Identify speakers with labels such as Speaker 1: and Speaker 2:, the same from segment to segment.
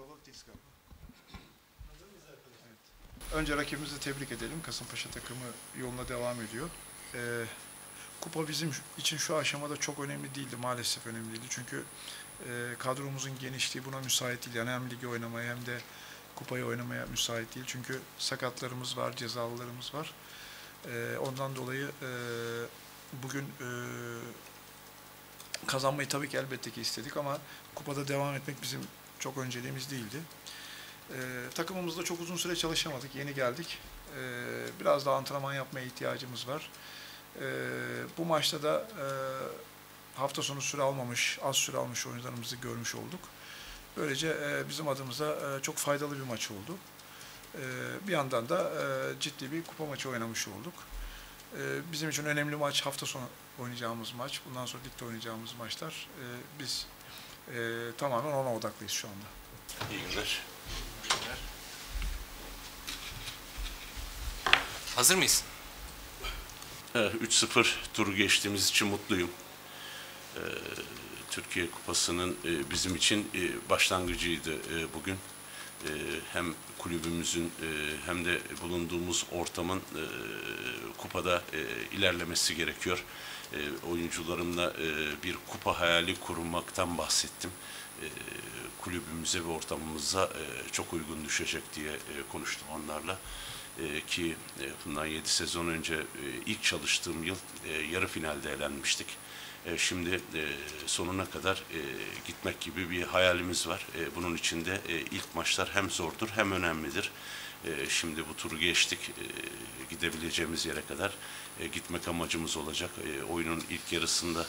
Speaker 1: kalabalık değiliz galiba. Evet. Önce rakibimizi tebrik edelim. Kasımpaşa takımı yoluna devam ediyor. Kupa bizim için şu aşamada çok önemli değildi. Maalesef önemli değildi. Çünkü kadromuzun genişliği buna müsait değil. Yani hem ligi oynamaya hem de kupayı oynamaya müsait değil. Çünkü sakatlarımız var, cezalılarımız var. Ondan dolayı bugün kazanmayı tabii ki elbette ki istedik ama kupada devam etmek bizim çok önceliğimiz değildi. Takımımızda çok uzun süre çalışamadık, yeni geldik. Biraz daha antrenman yapmaya ihtiyacımız var. Bu maçta da hafta sonu süre almamış, az süre almış oyuncularımızı görmüş olduk. Böylece bizim adımıza çok faydalı bir maç oldu. Bir yandan da ciddi bir kupa maçı oynamış olduk. Bizim için önemli maç hafta sonu oynayacağımız maç. Bundan sonra ligde oynayacağımız maçlar. Biz tamamen ona odaklıyız şu anda.
Speaker 2: İyi günler.
Speaker 3: Hazır mıyız?
Speaker 2: 3-0 turu geçtiğimiz için mutluyum. Türkiye Kupası'nın bizim için başlangıcıydı bugün. Hem kulübümüzün hem de bulunduğumuz ortamın kupada ilerlemesi gerekiyor. Oyuncularımla bir kupa hayali kurmaktan bahsettim. Kulübümüze ve ortamımıza çok uygun düşecek diye konuştum onlarla. Ki bundan 7 sezon önce ilk çalıştığım yıl yarı finalde elenmiştik. Şimdi sonuna kadar gitmek gibi bir hayalimiz var. Bunun için de ilk maçlar hem zordur hem önemlidir. Şimdi bu turu geçtik. Gidebileceğimiz yere kadar gitmek amacımız olacak. Oyunun ilk yarısında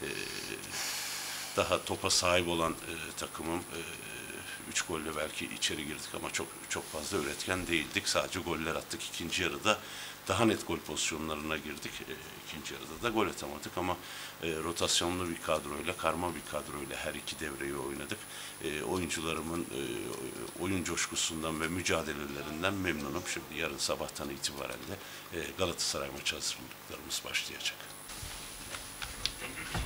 Speaker 2: daha topa sahip olan takımım. 3 golle belki içeri girdik ama çok fazla üretken değildik. Sadece goller attık. İkinci yarıda daha net gol pozisyonlarına girdik. İkinci yarıda da gol atamadık ama rotasyonlu bir kadroyla, karma bir kadroyla her iki devreyi oynadık. Oyuncularımın oyun coşkusundan ve mücadelelerinden memnunum. Şimdi yarın sabahtan itibaren de Galatasaray maçı hazırlıklarımız başlayacak.